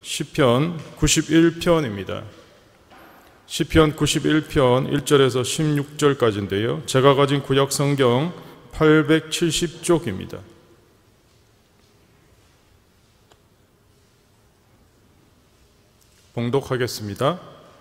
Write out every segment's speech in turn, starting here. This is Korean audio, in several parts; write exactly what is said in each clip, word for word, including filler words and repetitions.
시편 구십일 편입니다. 시편 구십일 편 일 절에서 십육 절까지인데요. 제가 가진 구약 성경 팔백칠십 쪽입니다. 봉독하겠습니다.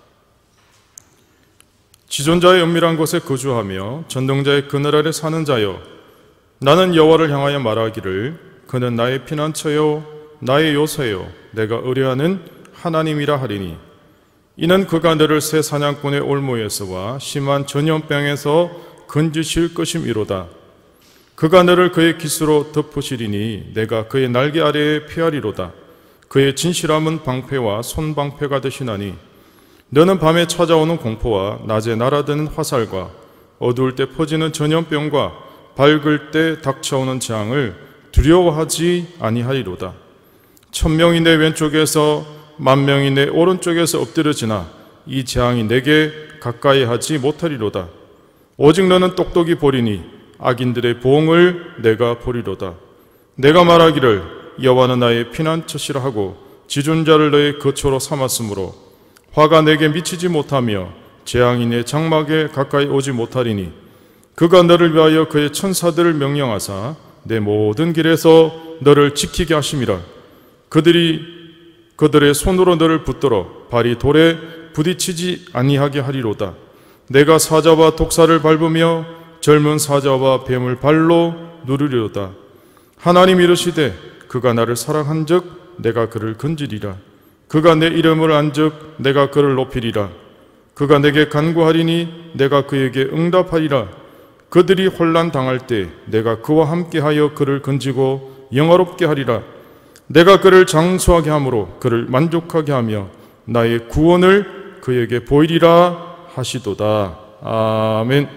지존자의 은밀한 곳에 거주하며 전능자의 그늘 아래 사는 자여, 나는 여호와를 향하여 말하기를 그는 나의 피난처요 나의 요새요 내가 의뢰하는 하나님이라 하리니, 이는 그가 너를 새 사냥꾼의 올무에서와 심한 전염병에서 건지실 것임이로다. 그가 너를 그의 깃으로 덮으시리니 내가 그의 날개 아래에 피하리로다. 그의 진실함은 방패와 손방패가 되시나니, 너는 밤에 찾아오는 공포와 낮에 날아드는 화살과 어두울 때 퍼지는 전염병과 밝을 때 닥쳐오는 재앙을 두려워하지 아니하리로다. 천명이 내 왼쪽에서 만명이 내 오른쪽에서 엎드려지나 이 재앙이 내게 가까이 하지 못하리로다. 오직 너는 똑똑히 보리니 악인들의 보응을 내가 보리로다. 내가 말하기를 여호와는 나의 피난처시라 하고 지존자를 너의 거처로 삼았으므로 화가 내게 미치지 못하며 재앙이 내 장막에 가까이 오지 못하리니, 그가 너를 위하여 그의 천사들을 명령하사 내 모든 길에서 너를 지키게 하심이라. 그들이 그들의 손으로 너를 붙들어 발이 돌에 부딪히지 아니하게 하리로다. 내가 사자와 독사를 밟으며 젊은 사자와 뱀을 발로 누르리로다. 하나님 이르시되 그가 나를 사랑한즉 내가 그를 건지리라. 그가 내 이름을 안즉 내가 그를 높이리라. 그가 내게 간구하리니 내가 그에게 응답하리라. 그들이 혼란 당할 때 내가 그와 함께하여 그를 건지고 영화롭게 하리라. 내가 그를 장수하게 함으로 그를 만족하게 하며 나의 구원을 그에게 보이리라 하시도다. 아멘.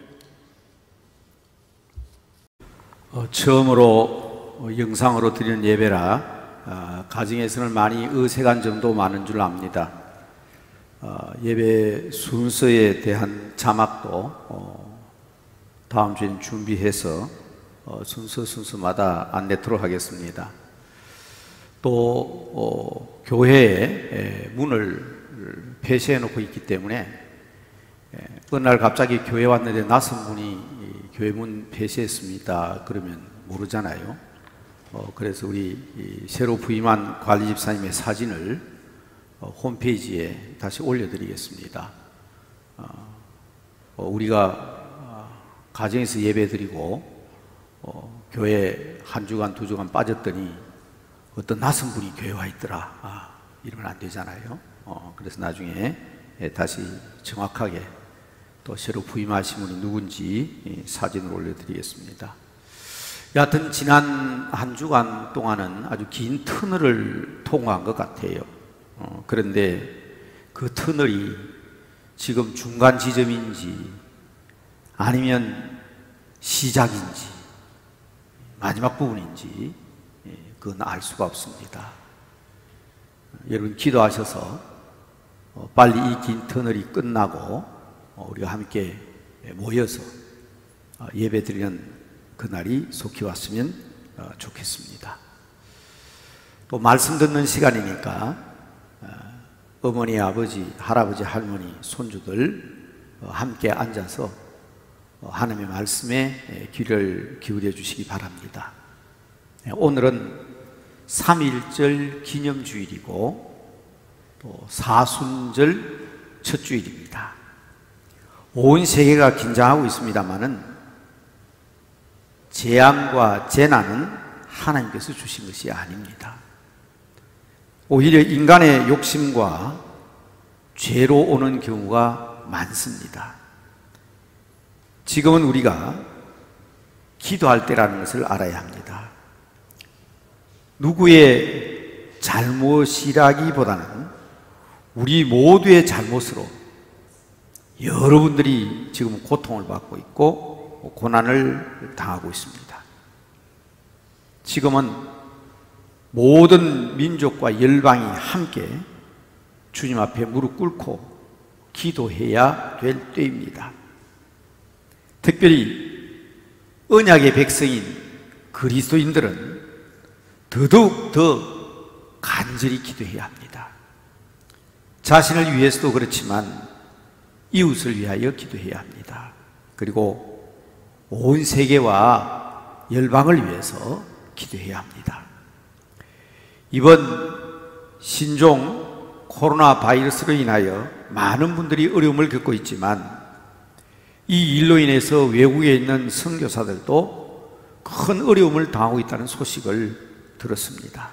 어, 처음으로 영상으로 드리는 예배라 어, 가정에서는 많이 어색한 점도 많은 줄 압니다. 어, 예배 순서에 대한 자막도 어, 다음 주에 준비해서 어, 순서 순서마다 안내토록 하겠습니다. 또 어, 교회에 문을 폐쇄해 놓고 있기 때문에 어느 날 갑자기 교회 왔는데 낯선 분이 교회 문 폐쇄했습니다 그러면 모르잖아요. 어, 그래서 우리 새로 부임한 관리 집사님의 사진을 어, 홈페이지에 다시 올려드리겠습니다. 어, 어, 우리가 가정에서 예배드리고 어, 교회 한 주간 두 주간 빠졌더니 어떤 낯선 분이 교회 와 있더라, 아, 이러면 안 되잖아요. 어, 그래서 나중에 다시 정확하게 또 새로 부임하신 분이 누군지 사진을 올려드리겠습니다. 여하튼 지난 한 주간 동안은 아주 긴 터널을 통과한 것 같아요. 어, 그런데 그 터널이 지금 중간 지점인지 아니면 시작인지 마지막 부분인지 그건 알 수가 없습니다. 여러분 기도하셔서 빨리 이 긴 터널이 끝나고 우리가 함께 모여서 예배 드리는 그날이 속히 왔으면 좋겠습니다. 또 말씀 듣는 시간이니까 어머니, 아버지, 할아버지, 할머니, 손주들 함께 앉아서 하나님의 말씀에 귀를 기울여 주시기 바랍니다. 오늘은 삼일절 기념주일이고 또 사순절 첫 주일입니다. 온 세계가 긴장하고 있습니다마는 재앙과 재난은 하나님께서 주신 것이 아닙니다. 오히려 인간의 욕심과 죄로 오는 경우가 많습니다. 지금은 우리가 기도할 때라는 것을 알아야 합니다. 누구의 잘못이라기보다는 우리 모두의 잘못으로 여러분들이 지금 고통을 받고 있고 고난을 당하고 있습니다. 지금은 모든 민족과 열방이 함께 주님 앞에 무릎 꿇고 기도해야 될 때입니다. 특별히 언약의 백성인 그리스도인들은 더더욱 더 간절히 기도해야 합니다. 자신을 위해서도 그렇지만 이웃을 위하여 기도해야 합니다. 그리고 온 세계와 열방을 위해서 기도해야 합니다. 이번 신종 코로나 바이러스로 인하여 많은 분들이 어려움을 겪고 있지만 이 일로 인해서 외국에 있는 선교사들도 큰 어려움을 당하고 있다는 소식을 들었습니다.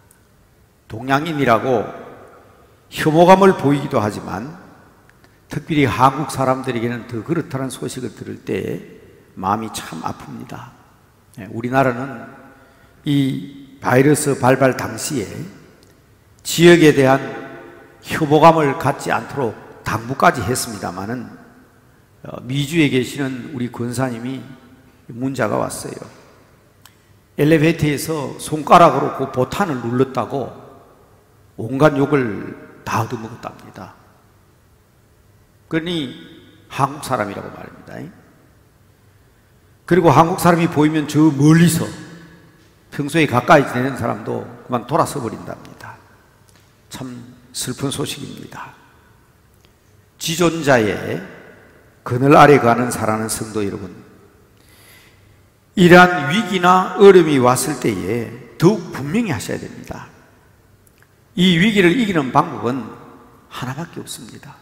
동양인이라고 혐오감을 보이기도 하지만 특별히 한국 사람들에게는 더 그렇다는 소식을 들을 때 마음이 참 아픕니다. 우리나라는 이 바이러스 발발 당시에 지역에 대한 혐오감을 갖지 않도록 당부까지 했습니다마는 미주에 계시는 우리 권사님이 문자가 왔어요. 엘리베이터에서 손가락으로 그 보탄을 눌렀다고 온갖 욕을 다 얻어먹었답니다. 그러니 한국 사람이라고 말합니다. 그리고 한국 사람이 보이면 저 멀리서 평소에 가까이 지내는 사람도 그만 돌아서 버린답니다. 참 슬픈 소식입니다. 지존자의 그늘 아래 가는 사랑하는 성도 여러분, 이러한 위기나 어려움이 왔을 때에 더욱 분명히 하셔야 됩니다. 이 위기를 이기는 방법은 하나밖에 없습니다.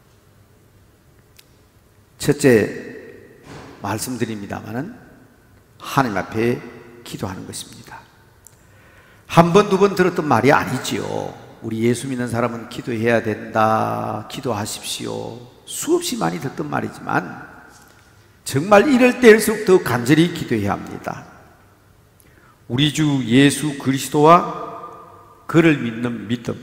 첫째, 말씀드립니다마는 하나님 앞에 기도하는 것입니다. 한 번, 두 번 들었던 말이 아니지요. 우리 예수 믿는 사람은 기도해야 된다, 기도하십시오, 수없이 많이 듣던 말이지만 정말 이럴 때일수록 더 간절히 기도해야 합니다. 우리 주 예수 그리스도와 그를 믿는 믿음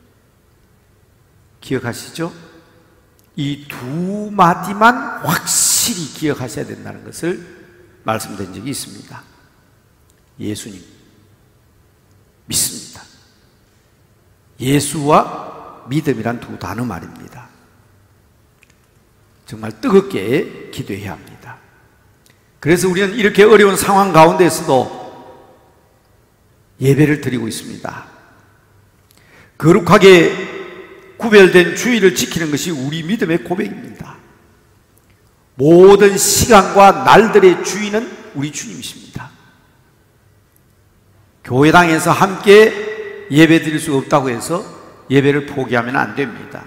기억하시죠? 이 두 마디만 확실히 기억하셔야 된다는 것을 말씀드린 적이 있습니다. 예수님 믿습니다. 예수와 믿음이란 두 단어 말입니다. 정말 뜨겁게 기도해야 합니다. 그래서 우리는 이렇게 어려운 상황 가운데서도 예배를 드리고 있습니다. 거룩하게 구별된 주의를 지키는 것이 우리 믿음의 고백입니다. 모든 시간과 날들의 주인은 우리 주님이십니다. 교회당에서 함께 예배 드릴 수 없다고 해서 예배를 포기하면 안 됩니다.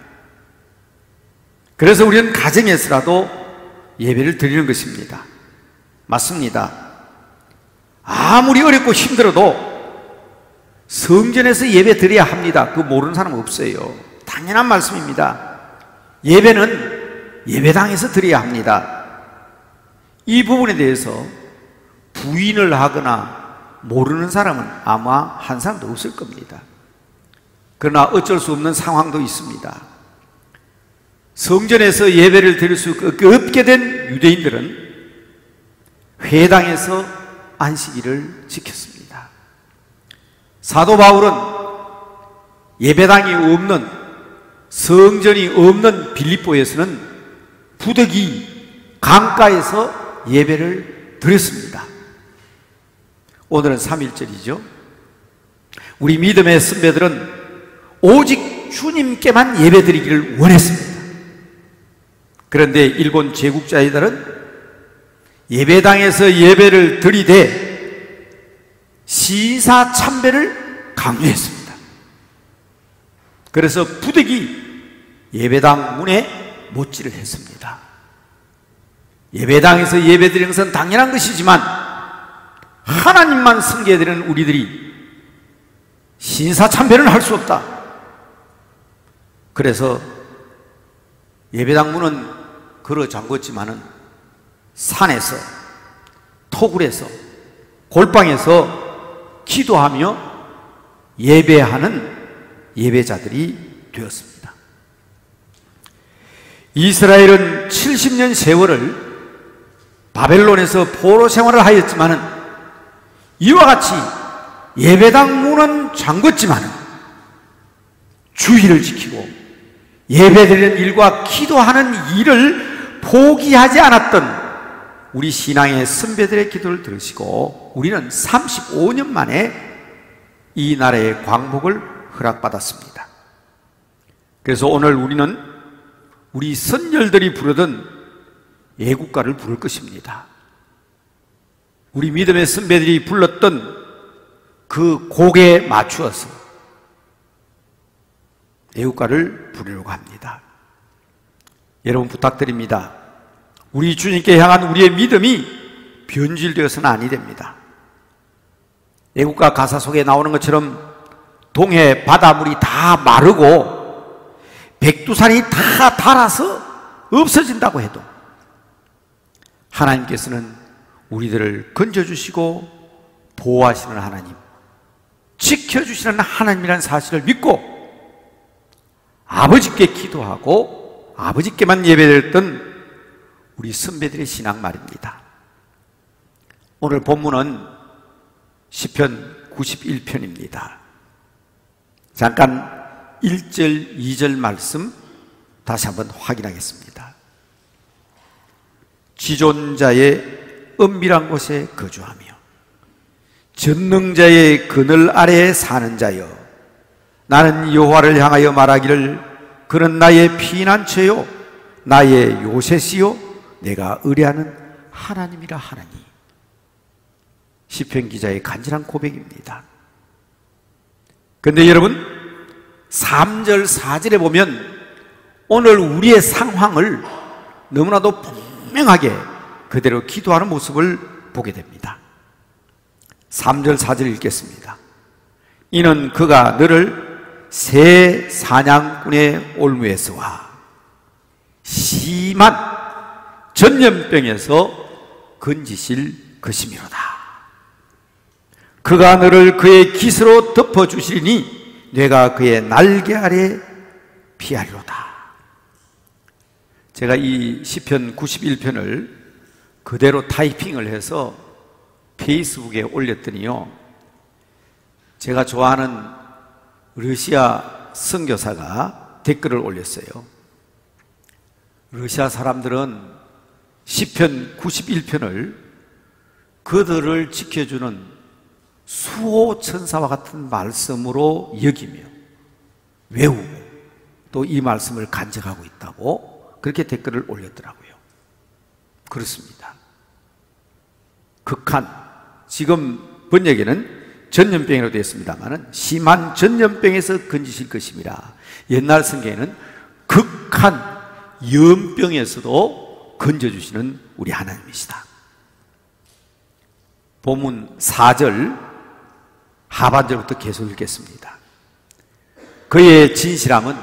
그래서 우리는 가정에서라도 예배를 드리는 것입니다. 맞습니다. 아무리 어렵고 힘들어도 성전에서 예배 드려야 합니다. 그거 모르는 사람 없어요. 당연한 말씀입니다. 예배는 예배당에서 드려야 합니다. 이 부분에 대해서 부인을 하거나 모르는 사람은 아마 한 사람도 없을 겁니다. 그러나 어쩔 수 없는 상황도 있습니다. 성전에서 예배를 드릴 수 없게 된 유대인들은 회당에서 안식일을 지켰습니다. 사도 바울은 예배당이 없는, 성전이 없는 빌립보에서는 부득이 강가에서 예배를 드렸습니다. 오늘은 삼일절이죠. 우리 믿음의 선배들은 오직 주님께만 예배드리기를 원했습니다. 그런데 일본 제국자들은 예배당에서 예배를 드리되 시사참배를 강요했습니다. 그래서 부득이 예배당 문에 못질을 했습니다. 예배당에서 예배드리는 것은 당연한 것이지만 하나님만 섬겨드리는 우리들이 신사참배는 할 수 없다. 그래서 예배당 문은 걸어 잠궜지만은 산에서, 토굴에서, 골방에서 기도하며 예배하는 예배자들이 되었습니다. 이스라엘은 칠십 년 세월을 바벨론에서 포로 생활을 하였지만은 이와 같이 예배당 문은 잠궜지만은 주의를 지키고 예배드리는 일과 기도하는 일을 포기하지 않았던 우리 신앙의 선배들의 기도를 들으시고 우리는 삼십오 년 만에 이 나라의 광복을 허락받았습니다. 그래서 오늘 우리는 우리 선열들이 부르던 애국가를 부를 것입니다. 우리 믿음의 선배들이 불렀던 그 곡에 맞추어서 애국가를 부르려고 합니다. 여러분 부탁드립니다. 우리 주님께 향한 우리의 믿음이 변질되어서는 아니 됩니다. 애국가 가사 속에 나오는 것처럼 동해 바닷물이 다 마르고 백두산이 다 닳아서 없어진다고 해도 하나님께서는 우리들을 건져주시고 보호하시는 하나님, 지켜주시는 하나님이라는 사실을 믿고 아버지께 기도하고 아버지께만 예배드렸던 우리 선배들의 신앙 말입니다. 오늘 본문은 시편 구십일 편입니다. 잠깐 일 절, 이 절 말씀 다시 한번 확인하겠습니다. 지존자의 은밀한 곳에 거주하며 전능자의 그늘 아래에 사는 자여, 나는 여호와를 향하여 말하기를 그는 나의 피난처요 나의 요새시요 내가 의뢰하는 하나님이라 하나니. 시편 기자의 간절한 고백입니다. 그런데 여러분 삼 절, 사 절에 보면 오늘 우리의 상황을 너무나도 분명하게 그대로 기도하는 모습을 보게 됩니다. 삼 절, 사 절 읽겠습니다. 이는 그가 너를 새 사냥꾼의 올무에서와 심한 전염병에서 건지실 것이미로다. 그가 너를 그의 깃으로 덮어주시리니 내가 그의 날개 아래 피하리로다. 제가 이 시편 구십일 편을 그대로 타이핑을 해서 페이스북에 올렸더니요, 제가 좋아하는 러시아 선교사가 댓글을 올렸어요. 러시아 사람들은 시편 구십일 편을 그들을 지켜주는 수호 천사와 같은 말씀으로 여기며 외우고 또 이 말씀을 간직하고 있다고 그렇게 댓글을 올렸더라고요. 그렇습니다. 극한, 지금 번역에는 전염병이라고 되어 있습니다만 심한 전염병에서 건지실 것입니다. 옛날 성경에는 극한 염병에서도 건져주시는 우리 하나님이시다. 본문 사 절 하반절부터 계속 읽겠습니다. 그의 진실함은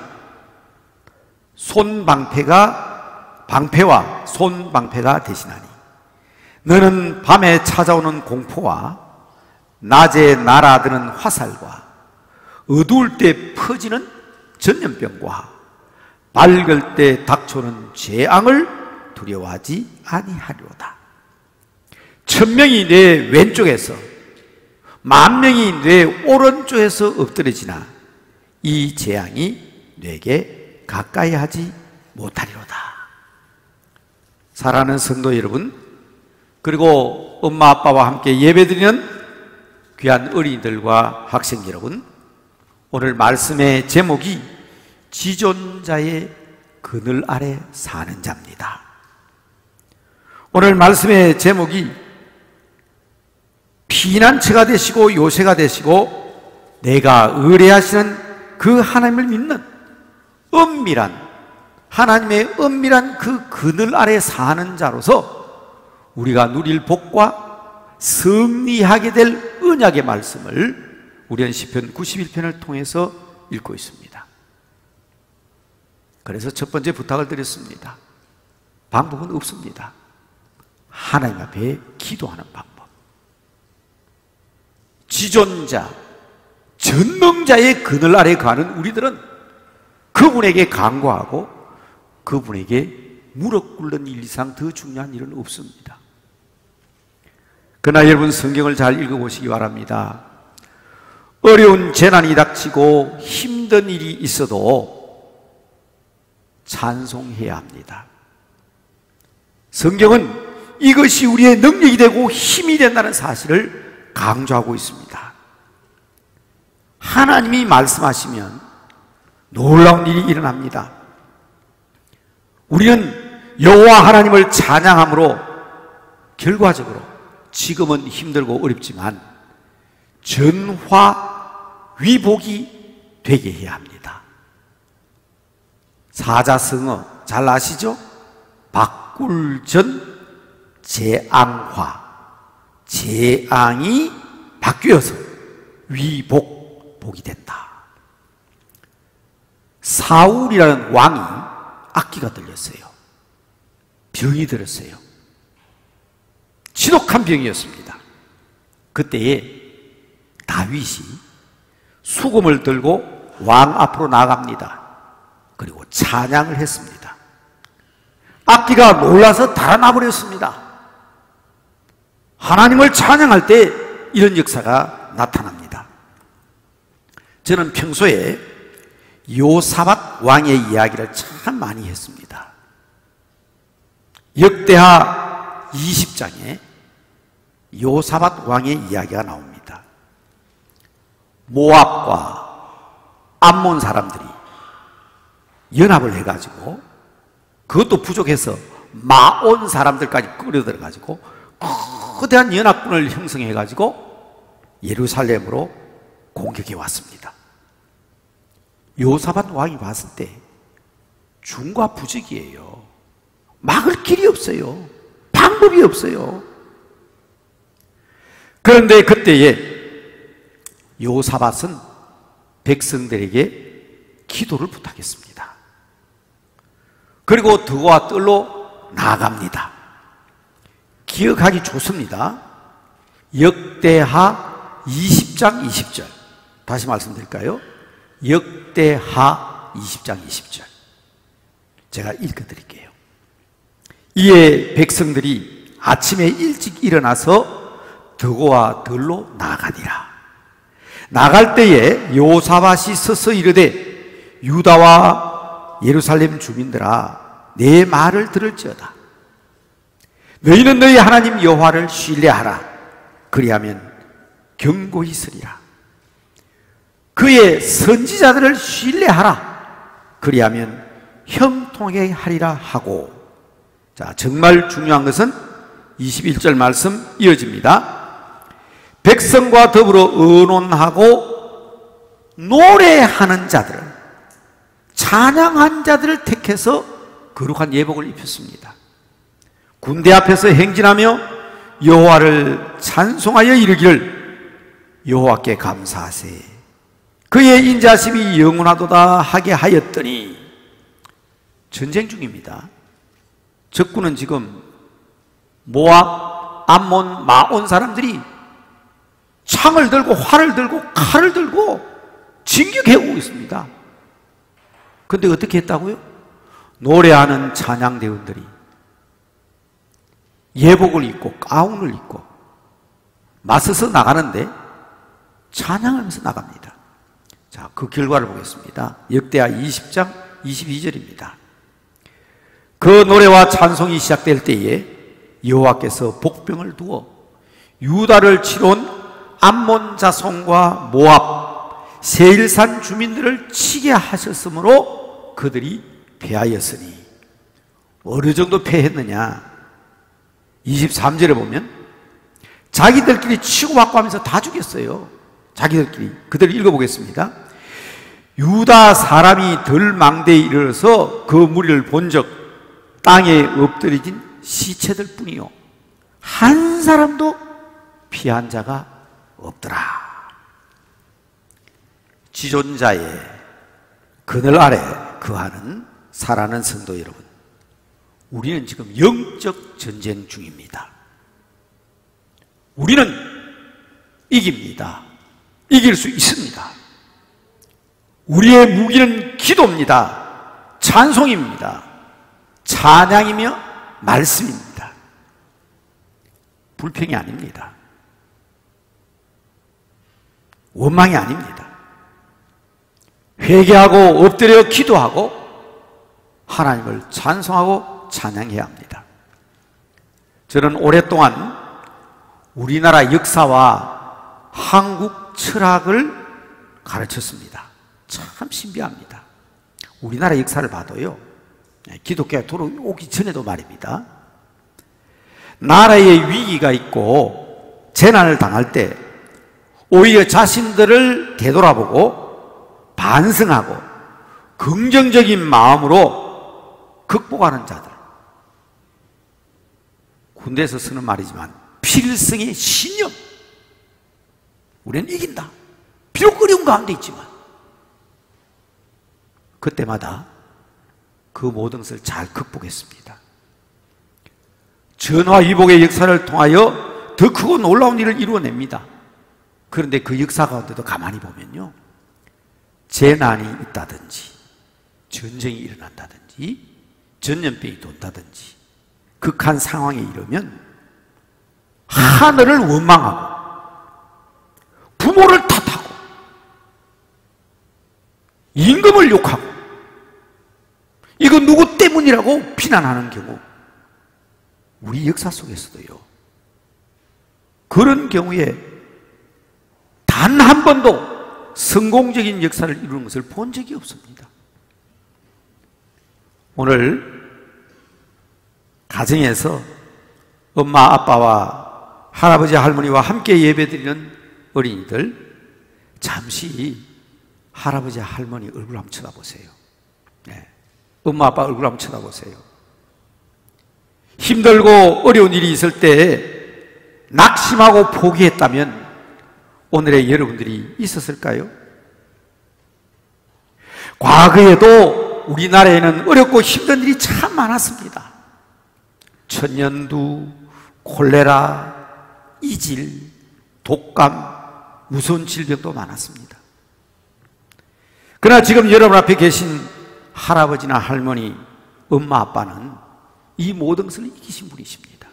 손방패가 방패와 손방패가 되시나니 너는 밤에 찾아오는 공포와 낮에 날아드는 화살과 어두울 때 퍼지는 전염병과 밝을 때 닥쳐오는 재앙을 두려워하지 아니하리로다. 천명이 내 왼쪽에서 만명이 내 오른쪽에서 엎드려지나 이 재앙이 내게 가까이 하지 못하리로다. 사랑하는 성도 여러분, 그리고 엄마 아빠와 함께 예배드리는 귀한 어린이들과 학생 여러분, 오늘 말씀의 제목이 지존자의 그늘 아래 사는 자입니다. 오늘 말씀의 제목이 피난처가 되시고 요새가 되시고 내가 의뢰하시는 그 하나님을 믿는 은밀한, 하나님의 은밀한 그 그늘 아래 사는 자로서 우리가 누릴 복과 승리하게 될 언약의 말씀을 우리는 시편 구십일 편을 통해서 읽고 있습니다. 그래서 첫 번째 부탁을 드렸습니다. 방법은 없습니다. 하나님 앞에 기도하는 방법. 지존자, 전능자의 그늘 아래 가는 우리들은 그분에게 간구하고 그분에게 무릎 꿇는 일 이상 더 중요한 일은 없습니다. 그러나 여러분 성경을 잘 읽어보시기 바랍니다. 어려운 재난이 닥치고 힘든 일이 있어도 찬송해야 합니다. 성경은 이것이 우리의 능력이 되고 힘이 된다는 사실을 강조하고 있습니다. 하나님이 말씀하시면 놀라운 일이 일어납니다. 우리는 여호와 하나님을 찬양함으로 결과적으로 지금은 힘들고 어렵지만 전화위복이 되게 해야 합니다. 사자성어 잘 아시죠? 박굴전 재앙화, 재앙이 바뀌어서 위복, 복이 된다. 사울이라는 왕이 악기가 들렸어요. 병이 들었어요. 지독한 병이었습니다. 그때에 다윗이 수금을 들고 왕 앞으로 나갑니다. 그리고 찬양을 했습니다. 악기가 놀라서 달아나 버렸습니다. 하나님을 찬양할 때 이런 역사가 나타납니다. 저는 평소에 요사밧 왕의 이야기를 참 많이 했습니다. 역대하 이십 장에 요사밧 왕의 이야기가 나옵니다. 모압과 암몬 사람들이 연합을 해가지고, 그것도 부족해서 마온 사람들까지 끌어들여가지고 거대한 연합군을 형성해가지고 예루살렘으로 공격해 왔습니다. 요사밧 왕이 봤을 때 중과 부적이에요. 막을 길이 없어요. 방법이 없어요. 그런데 그때에 요사밧은 백성들에게 기도를 부탁했습니다. 그리고 득과 뜰로 나아갑니다. 기억하기 좋습니다. 역대하 이십 장 이십 절. 다시 말씀드릴까요? 역대하 이십 장 이십 절. 제가 읽어드릴게요. 이에 백성들이 아침에 일찍 일어나서 득과 들로 나가니라. 나갈 때에 요사밧이 서서 이르되 유다와 예루살렘 주민들아, 내 말을 들을지어다. 너희는 너희 하나님 여호와를 신뢰하라. 그리하면 견고히 서리라. 그의 선지자들을 신뢰하라. 그리하면 형통하게 하리라 하고. 자, 정말 중요한 것은 이십일 절 말씀 이어집니다. 백성과 더불어 의논하고 노래하는 자들을, 찬양한 자들을 택해서 거룩한 예복을 입혔습니다. 군대 앞에서 행진하며 여호와를 찬송하여 이르기를 여호와께 감사하세. 그의 인자심이 영원하도다 하게 하였더니. 전쟁 중입니다. 적군은 지금 모압, 암몬, 마온 사람들이 창을 들고 활을 들고 칼을 들고 진격해 오고 있습니다. 그런데 어떻게 했다고요? 노래하는 찬양대원들이 예복을 입고 가운을 입고 맞서서 나가는데 찬양하면서 나갑니다. 자, 그 결과를 보겠습니다. 역대하 이십 장 이십이 절입니다. 그 노래와 찬송이 시작될 때에 여호와께서 복병을 두어 유다를 치러 온 암몬 자손과 모압, 세일산 주민들을 치게 하셨으므로 그들이 패하였으니. 어느 정도 패했느냐? 이십삼 절에 보면 자기들끼리 치고받고 하면서 다 죽였어요. 자기들끼리. 그대로 읽어보겠습니다. 유다 사람이 덜 망대에 이르러서 그 무리를 본적 땅에 엎드려진 시체들 뿐이요 한 사람도 피한 자가 없더라. 지존자의 그늘 아래 거하는 사랑하는 성도 여러분, 우리는 지금 영적 전쟁 중입니다. 우리는 이깁니다. 이길 수 있습니다. 우리의 무기는 기도입니다. 찬송입니다. 찬양이며 말씀입니다. 불평이 아닙니다. 원망이 아닙니다. 회개하고 엎드려 기도하고 하나님을 찬송하고 찬양해야 합니다. 저는 오랫동안 우리나라 역사와 한국 철학을 가르쳤습니다. 참 신비합니다. 우리나라 역사를 봐도요, 기독교가 돌아오기 전에도 말입니다. 나라에 위기가 있고 재난을 당할 때 오히려 자신들을 되돌아보고 반성하고 긍정적인 마음으로 극복하는 자들, 군대에서 쓰는 말이지만 필승의 신념, 우리는 이긴다. 비록 어려운 가운데 있지만 그때마다 그 모든 것을 잘 극복했습니다. 전화위복의 역사를 통하여 더 크고 놀라운 일을 이루어냅니다. 그런데 그 역사 가운데도 가만히 보면요, 재난이 있다든지 전쟁이 일어난다든지 전염병이 돈다든지 극한 상황에 이르면 하늘을 원망하고 부모를 탓하고 임금을 욕하고 이거 누구 때문이라고 비난하는 경우, 우리 역사 속에서도요, 그런 경우에 단 한 번도 성공적인 역사를 이루는 것을 본 적이 없습니다. 오늘 가정에서 엄마 아빠와 할아버지 할머니와 함께 예배드리는 어린이들, 잠시 할아버지 할머니 얼굴 한번 쳐다보세요. 네. 엄마 아빠 얼굴 한번 쳐다보세요. 힘들고 어려운 일이 있을 때 낙심하고 포기했다면 오늘의 여러분들이 있었을까요? 과거에도 우리나라에는 어렵고 힘든 일이 참 많았습니다. 천년두, 콜레라, 이질, 독감, 무서운 질병도 많았습니다. 그러나 지금 여러분 앞에 계신 할아버지나 할머니, 엄마 아빠는 이 모든 것을 이기신 분이십니다.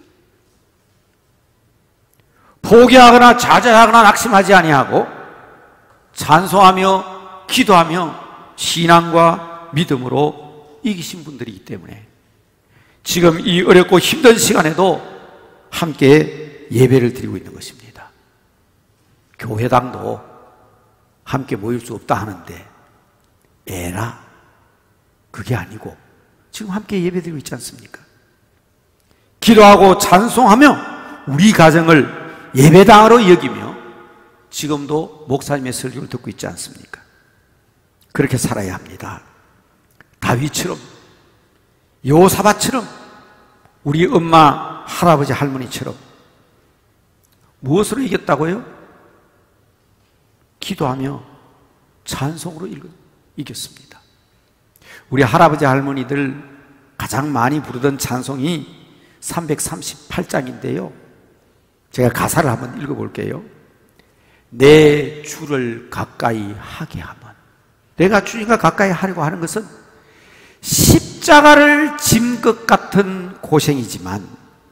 포기하거나 좌절하거나 낙심하지 아니하고 찬송하며 기도하며 신앙과 믿음으로 이기신 분들이기 때문에 지금 이 어렵고 힘든 시간에도 함께 예배를 드리고 있는 것입니다. 교회당도 함께 모일 수 없다 하는데 에라, 그게 아니고 지금 함께 예배 드리고 있지 않습니까? 기도하고 찬송하며 우리 가정을 예배당으로 여기며 지금도 목사님의 설교를 듣고 있지 않습니까? 그렇게 살아야 합니다. 다윗처럼, 요사밧처럼, 우리 엄마, 할아버지, 할머니처럼. 무엇으로 이겼다고요? 기도하며 찬송으로 이겼습니다. 우리 할아버지, 할머니들 가장 많이 부르던 찬송이 삼백삼십팔 장인데요. 제가 가사를 한번 읽어볼게요. 내 주를 가까이 하게 하면, 내가 주님과 가까이 하려고 하는 것은 십자가를 짐 것 같은 고생이지만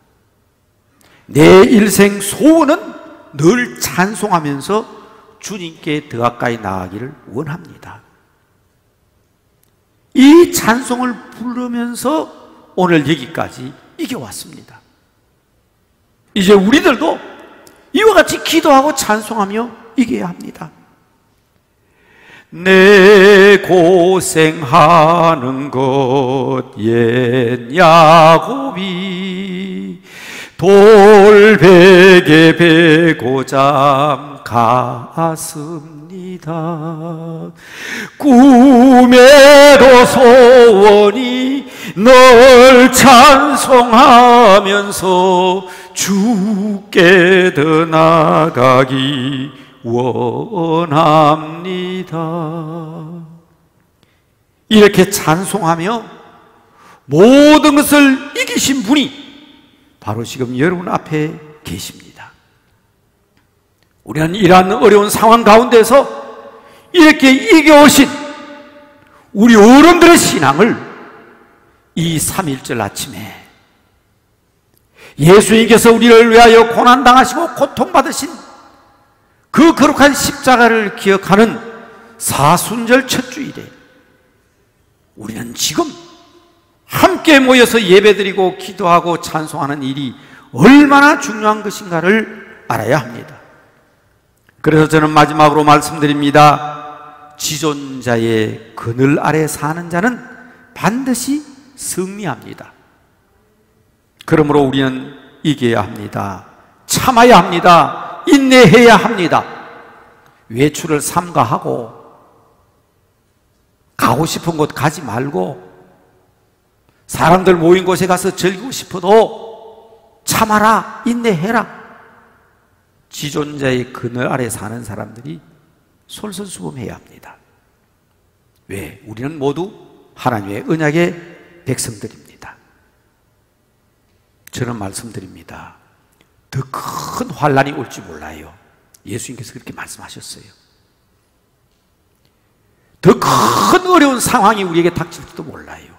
내 일생 소원은 늘 찬송하면서 주님께 더 가까이 나아가기를 원합니다. 이 찬송을 부르면서 오늘 여기까지 이겨왔습니다. 이제 우리들도 이와 같이 기도하고 찬송하며 이겨야 합니다. 내 고생하는 것 옛 야곱이 돌베개 베고 잠 갔습니다. 꿈에도 소원이 널 찬송하면서 주께 더 나가기 원합니다. 이렇게 찬송하며 모든 것을 이기신 분이 바로 지금 여러분 앞에 계십니다. 우리는 이러한 어려운 상황 가운데서 이렇게 이겨오신 우리 어른들의 신앙을 이 삼일절 아침에 예수님께서 우리를 위하여 고난당하시고 고통받으신 그 거룩한 십자가를 기억하는 사순절 첫 주일에 우리는 지금 함께 모여서 예배드리고 기도하고 찬송하는 일이 얼마나 중요한 것인가를 알아야 합니다. 그래서 저는 마지막으로 말씀드립니다. 지존자의 그늘 아래 사는 자는 반드시 승리합니다. 그러므로 우리는 이겨야 합니다. 참아야 합니다. 인내해야 합니다. 외출을 삼가하고 가고 싶은 곳 가지 말고 사람들 모인 곳에 가서 즐기고 싶어도 참아라, 인내해라. 지존자의 그늘 아래 사는 사람들이 솔선수범해야 합니다. 왜? 우리는 모두 하나님의 언약의 백성들입니다. 저는 말씀드립니다. 더 큰 환난이 올지 몰라요. 예수님께서 그렇게 말씀하셨어요. 더 큰 어려운 상황이 우리에게 닥칠지도 몰라요.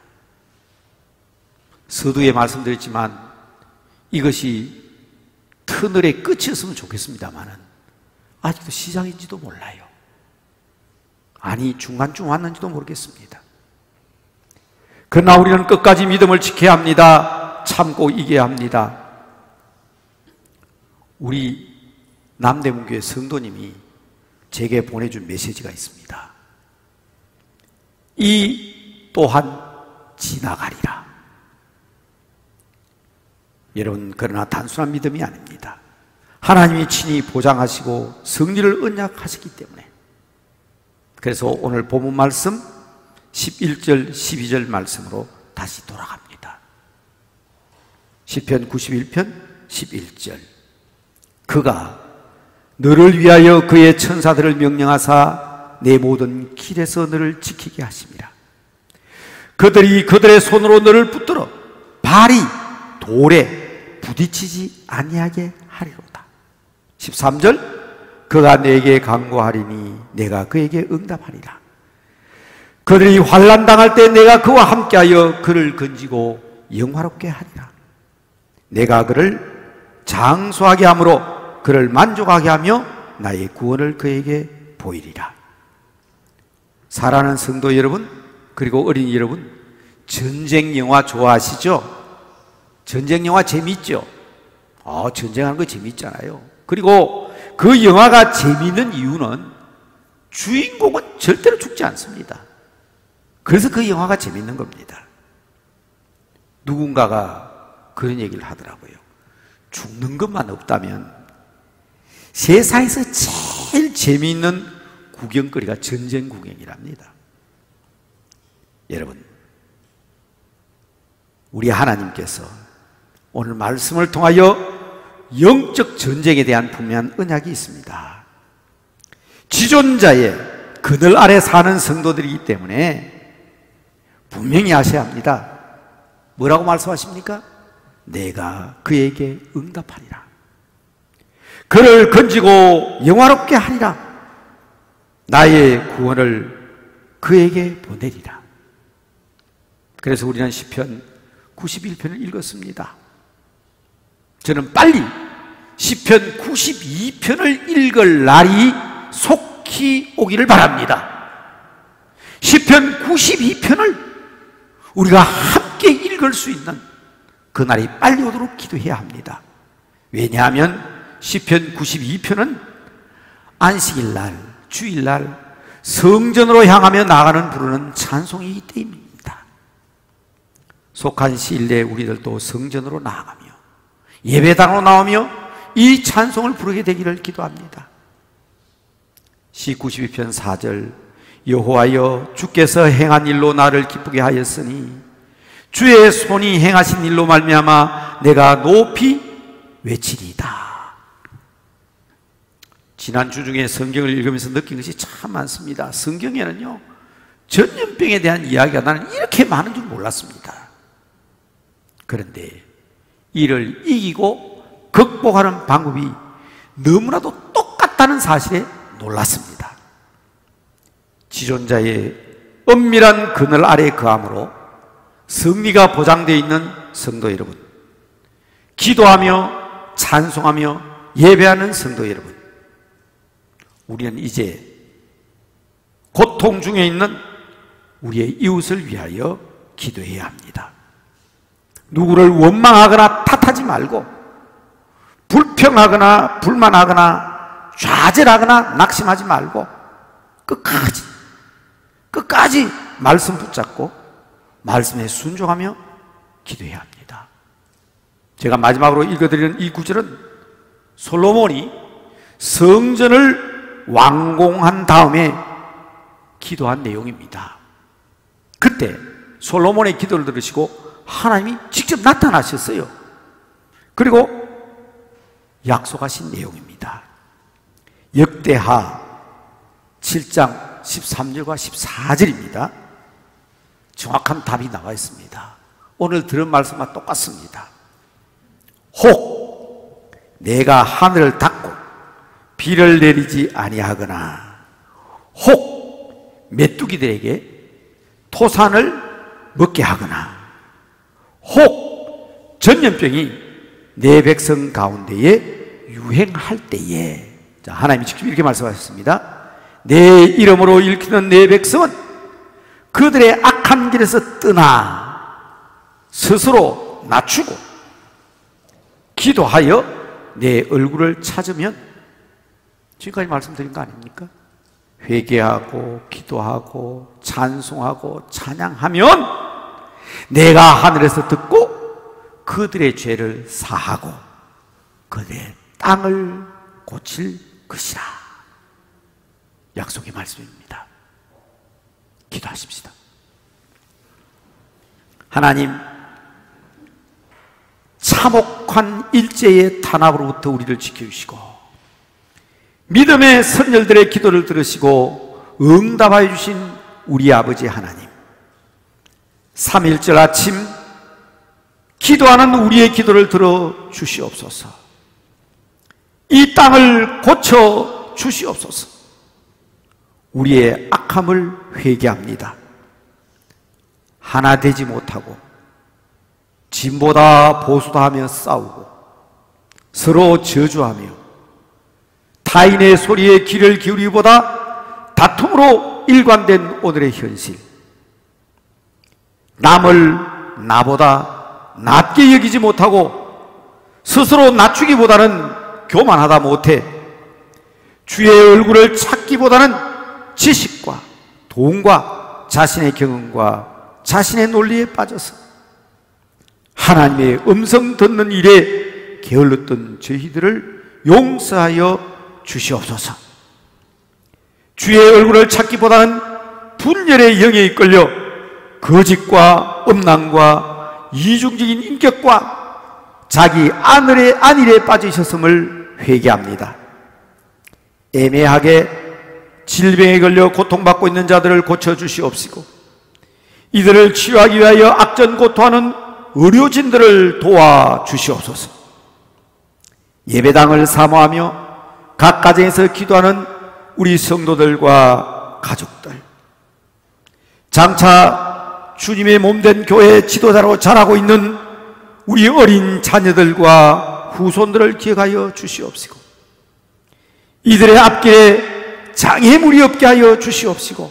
서두에 말씀드렸지만 이것이 터널의 끝이었으면 좋겠습니다만은 아직도 시작인지도 몰라요. 아니 중간쯤 왔는지도 모르겠습니다. 그러나 우리는 끝까지 믿음을 지켜야 합니다. 참고 이겨야 합니다. 우리 남대문교회 성도님이 제게 보내준 메시지가 있습니다. 이 또한 지나가리라. 여러분, 그러나 단순한 믿음이 아닙니다. 하나님이 친히 보장하시고 승리를 언약하시기 때문에. 그래서 오늘 본문 말씀 십일 절 십이 절 말씀으로 다시 돌아갑니다. 시편 구십일 편 십일 절. 그가 너를 위하여 그의 천사들을 명령하사 내 모든 길에서 너를 지키게 하심이라. 그들이 그들의 손으로 너를 붙들어 발이 돌에 부딪히지 아니하게 하리로다. 십삼 절. 그가 내게 간구하리니 내가 그에게 응답하리라. 그들이 환난 당할 때 내가 그와 함께하여 그를 건지고 영화롭게 하리라. 내가 그를 장수하게 함으로 그를 만족하게 하며 나의 구원을 그에게 보이리라. 사랑하는 성도 여러분, 그리고 어린이 여러분, 전쟁 영화 좋아하시죠? 전쟁 영화 재밌죠? 아, 전쟁하는 거 재밌잖아요. 그리고 그 영화가 재미있는 이유는 주인공은 절대로 죽지 않습니다. 그래서 그 영화가 재밌는 겁니다. 누군가가 그런 얘기를 하더라고요. 죽는 것만 없다면 세상에서 제일 재미있는 구경거리가 전쟁 구경이랍니다. 여러분, 우리 하나님께서 오늘 말씀을 통하여 영적 전쟁에 대한 분명한 언약이 있습니다. 지존자의 그늘 아래 사는 성도들이기 때문에 분명히 아셔야 합니다. 뭐라고 말씀하십니까? 내가 그에게 응답하리라. 그를 건지고 영화롭게 하리라. 나의 구원을 그에게 보내리라. 그래서 우리는 시편 구십일 편을 읽었습니다. 저는 빨리 시편 구십이 편을 읽을 날이 속히 오기를 바랍니다. 시편 구십이 편을 우리가 함께 읽을 수 있는 그 날이 빨리 오도록 기도해야 합니다. 왜냐하면 시편 구십이 편은 안식일날, 주일날 성전으로 향하며 나가는 부르는 찬송이기 때문입니다. 속한 시일 내에 우리들도 성전으로 나아가며 예배당으로 나오며 이 찬송을 부르게 되기를 기도합니다. 시 구십이 편 사 절. 여호와여, 주께서 행한 일로 나를 기쁘게 하였으니 주의 손이 행하신 일로 말미암아 내가 높이 외치리이다. 지난주 중에 성경을 읽으면서 느낀 것이 참 많습니다. 성경에는요, 전염병에 대한 이야기가 나는 이렇게 많은 줄 몰랐습니다. 그런데 이를 이기고 극복하는 방법이 너무나도 똑같다는 사실에 놀랐습니다. 지존자의 엄밀한 그늘 아래 거함으로 승리가 보장되어 있는 성도 여러분, 기도하며 찬송하며 예배하는 성도 여러분, 우리는 이제 고통 중에 있는 우리의 이웃을 위하여 기도해야 합니다. 누구를 원망하거나 탓하지 말고 불평하거나 불만하거나 좌절하거나 낙심하지 말고 끝까지 끝까지 말씀 붙잡고 말씀에 순종하며 기도해야 합니다. 제가 마지막으로 읽어드리는 이 구절은 솔로몬이 성전을 완공한 다음에 기도한 내용입니다. 그때 솔로몬의 기도를 들으시고 하나님이 직접 나타나셨어요. 그리고 약속하신 내용입니다. 역대하 칠 장 십삼 절과 십사 절입니다. 정확한 답이 나와 있습니다. 오늘 들은 말씀과 똑같습니다. 혹 내가 하늘을 닫고 비를 내리지 아니하거나 혹 메뚜기들에게 토산을 먹게 하거나 혹 전염병이 내 백성 가운데에 유행할 때에, 자, 하나님이 직접 이렇게 말씀하셨습니다. 내 이름으로 일컫는 내 백성은 그들의 악한 길에서 떠나 스스로 낮추고 기도하여 내 얼굴을 찾으면, 지금까지 말씀드린 거 아닙니까? 회개하고 기도하고 찬송하고 찬양하면 내가 하늘에서 듣고 그들의 죄를 사하고 그들의 땅을 고칠 것이라. 약속의 말씀입니다. 기도하십시다. 하나님, 참혹한 일제의 탄압으로부터 우리를 지켜주시고 믿음의 선열들의 기도를 들으시고 응답하여 주신 우리 아버지 하나님, 삼일절 아침 기도하는 우리의 기도를 들어 주시옵소서. 이 땅을 고쳐 주시옵소서. 우리의 악함을 회개합니다. 하나 되지 못하고 진보다 보수다 하며 싸우고 서로 저주하며 타인의 소리에 귀를 기울이기보다 다툼으로 일관된 오늘의 현실, 남을 나보다 낮게 여기지 못하고 스스로 낮추기보다는 교만하다 못해 주의 얼굴을 찾기보다는 지식과 돈과 자신의 경험과 자신의 논리에 빠져서 하나님의 음성 듣는 일에 게을렀던 저희들을 용서하여 주시옵소서. 주의 얼굴을 찾기보다는 분열의 영에 이끌려 거짓과 음란과 이중적인 인격과 자기 안일에, 안일에 빠져 있었음을 회개합니다. 애매하게 질병에 걸려 고통받고 있는 자들을 고쳐주시옵시고 이들을 치유하기 위하여 악전고토하는 의료진들을 도와주시옵소서. 예배당을 사모하며 각 가정에서 기도하는 우리 성도들과 가족들, 장차 주님의 몸된 교회 지도자로 자라고 있는 우리 어린 자녀들과 후손들을 기억하여 주시옵시고 이들의 앞길에 장애물이 없게 하여 주시옵시고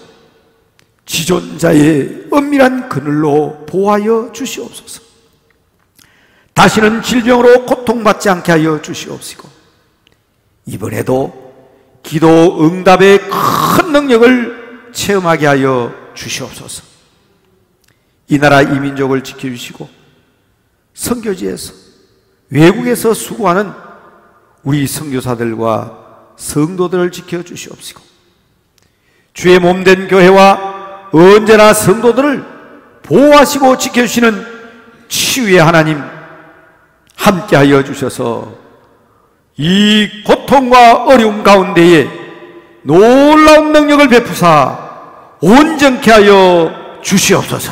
지존자의 은밀한 그늘로 보호하여 주시옵소서. 다시는 질병으로 고통받지 않게 하여 주시옵시고 이번에도 기도 응답의 큰 능력을 체험하게 하여 주시옵소서. 이 나라 이 민족을 지켜주시고 선교지에서 외국에서 수고하는 우리 선교사들과 성도들을 지켜주시옵시고 주의 몸된 교회와 언제나 성도들을 보호하시고 지켜주시는 치유의 하나님 함께하여 주셔서 이 고통과 어려움 가운데에 놀라운 능력을 베푸사 온전케 하여 주시옵소서.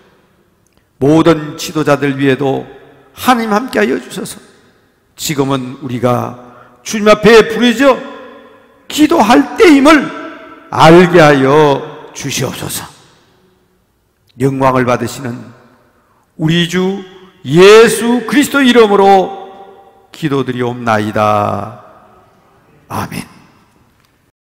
모든 지도자들 위에도 하나님 함께하여 주셔서 지금은 우리가 주님 앞에 부르짖어 기도할 때임을 알게 하여 주시옵소서. 영광을 받으시는 우리 주 예수 그리스도 이름으로 기도드리옵나이다. 아멘.